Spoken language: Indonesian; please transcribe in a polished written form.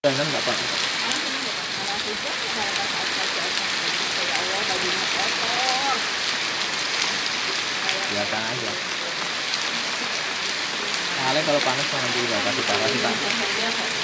Hujanan nggak Pak? Kalau hujan ya saat aja. Ya Allah bajunya kotor. Biasa aja. Soalnya kalau panas mah nanti udah pasti parah sih Pak.